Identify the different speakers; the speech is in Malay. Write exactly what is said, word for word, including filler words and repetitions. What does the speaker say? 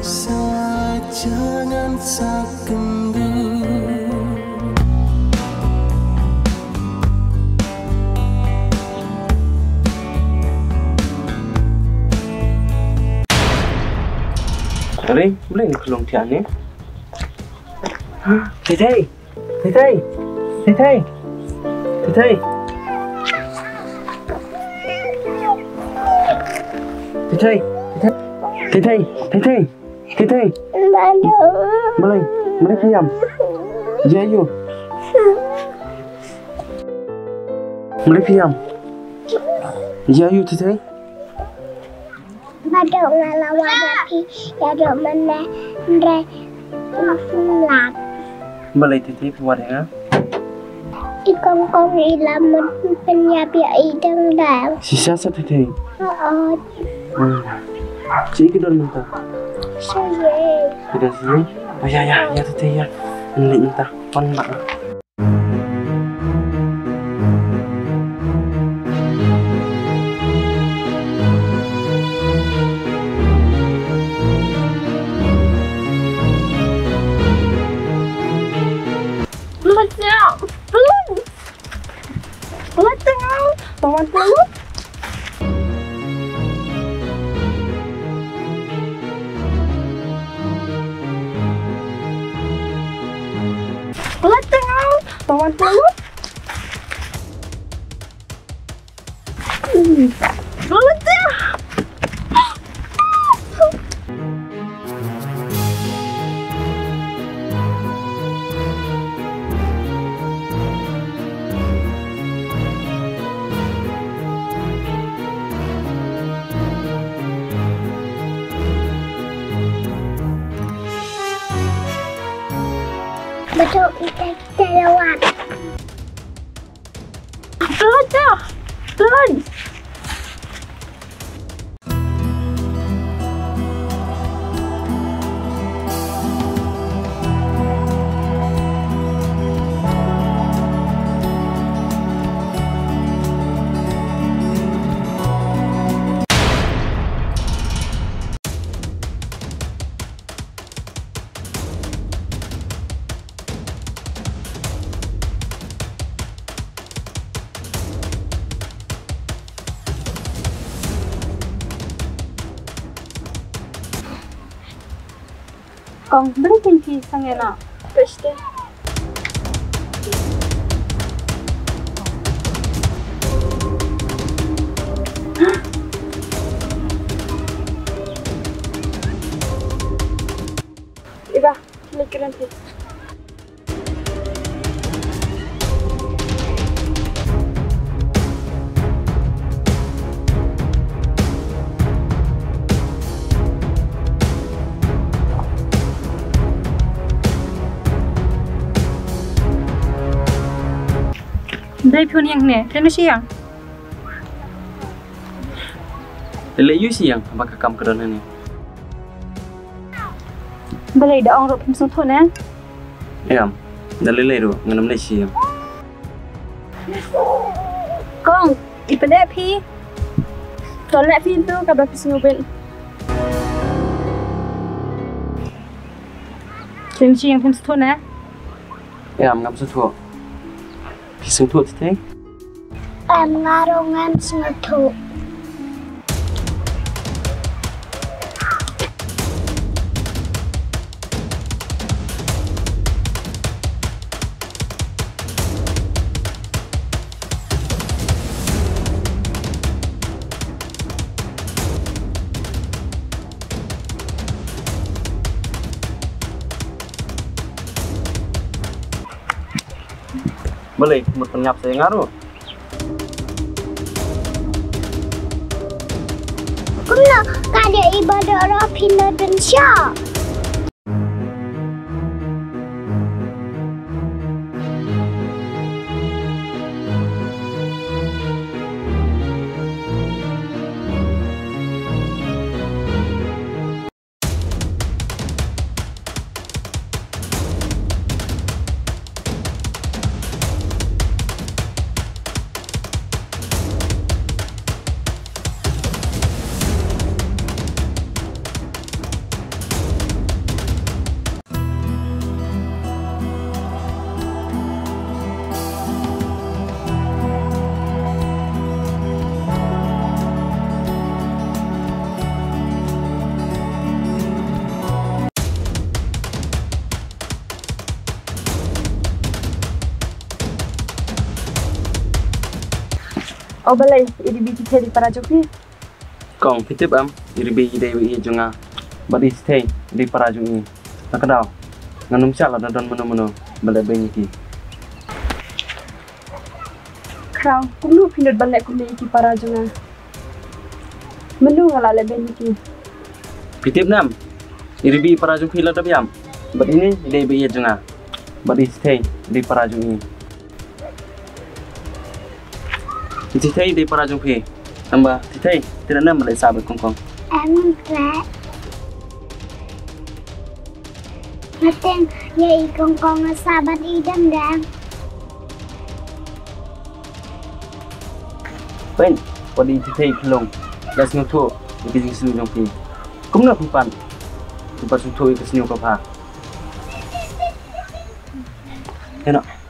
Speaker 1: Jangan sakendu
Speaker 2: Ari, boleh ni kelong tiang ni? Thầy thầy, thầy thầy, thầy thầy, thầy thầy, thầy thầy, thầy thầy, thầy thầy, thầy thầy, boleh, boleh diam, Jayu, boleh diam, Jayu thầy thầy.
Speaker 3: Badok ngalawadapi ya dok mana ndre lat.
Speaker 2: Boleh titi buat ya?
Speaker 3: Ikong kong ilam penyapi idang dang.
Speaker 2: Sisa sa titi.
Speaker 3: Oh.
Speaker 2: Cik ke dalam mentah.
Speaker 3: Saya.
Speaker 2: Sudah sini. Oh ya ya ya titi ya. Ini mentah. Pon mak.
Speaker 3: Tawan dulu. Tawan tawan dulu. Betul kita kita lewat. Turun dah, turun. Kong beri kunci sangena. Pasti. Iba, mikirin sih. Dari pun yang ni, kena siang.
Speaker 2: Lele you siang, apa kam kerana ni?
Speaker 3: Boleh dah orang rupin suntuk ni?
Speaker 2: Ya, dah lele tu, nganam lele siang.
Speaker 3: Kong, ipada pi. Tolak pintu kabel pisngubin. Kena siang pun suntuk ni?
Speaker 2: Ya, ngam suntuk. Pisang tu tadi?
Speaker 3: Em ngarungan suntuk.
Speaker 2: Boleh, mau penyap saya ngaruh.
Speaker 3: Kuna kada ibadah rapina dan syak.
Speaker 4: Oh balai, ini biti tadi para joki.
Speaker 2: Kong pitip am, iribi ide wi junga. Badi stay di parajung ini. Nak kedau. Nganum cala dan don meno-meno balai beniki.
Speaker 4: Krang, kumnu pinut balai kumne iki para junga. Menu ngala le beniki.
Speaker 2: Pitip nam. Iribi parajung pila tabiam. Bad ini ide wi junga. Badi stay di parajung ini. Titay di parajung pi. Tambah titay tidak nam balai sahabat kongkong.
Speaker 3: Em rẽ Nó tên vậy con con là sao bắt đi đâm đam
Speaker 2: Pen, badi titay kilong. Das ngoto ikizing sinu jong pi. Kumna pumpan. Pumpan suto ikisinu kapha. Enak.